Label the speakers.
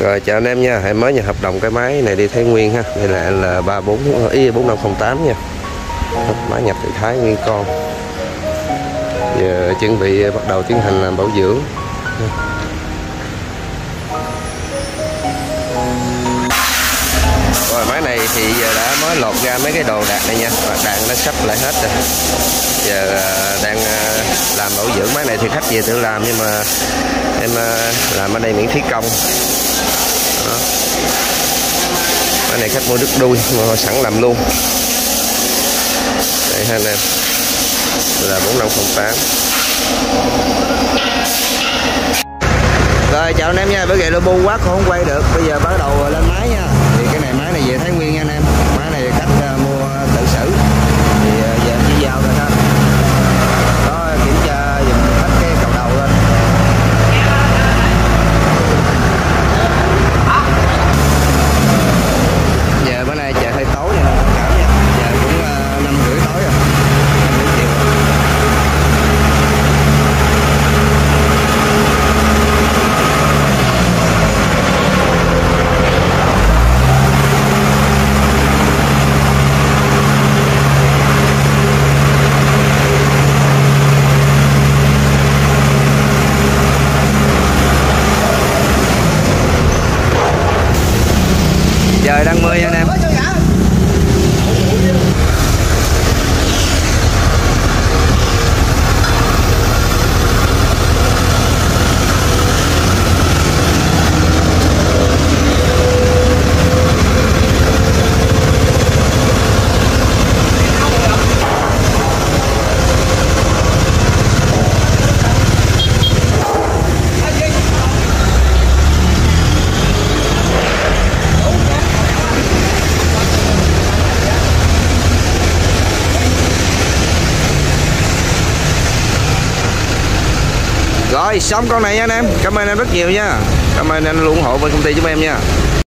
Speaker 1: Rồi chào anh em nha, hãy mới nhận hợp đồng cái máy này đi Thái Nguyên ha. Đây là L34Y4508 nha. Máy nhập từ Thái Nguyên con. Giờ chuẩn bị bắt đầu tiến hành làm bảo dưỡng. Rồi máy này thì giờ đã mới lột ra mấy cái đồ đạc này nha, đạn nó sắp lại hết rồi. Giờ đang làm bảo dưỡng. Máy này thì khách về tự làm nhưng mà em làm ở đây miễn phí công. Đó. Máy này khách mua đứt đuôi mà sẵn làm luôn. Đây ha anh em, là 4508. Rồi chào anh em nha, bữa giờ nó bu quá không quay được, bây giờ bắt đầu lên máy nha. Thì cái này máy này về Thái Nguyên nha anh em, máy này khách mua tự xử thì giờ chỉ giao rồi ha. Đó, kiểm tra dùm khách cái cầu đầu lên. Giờ bữa nay trời hơi tối nha thông cảm nha, giờ cũng 5:30 tối rồi, 5:30 chiều. Trời đang mưa nha anh em. Rồi xong con này nha anh em, cảm ơn anh em rất nhiều nha, cảm ơn anh luôn ủng hộ bên công ty chúng em nha.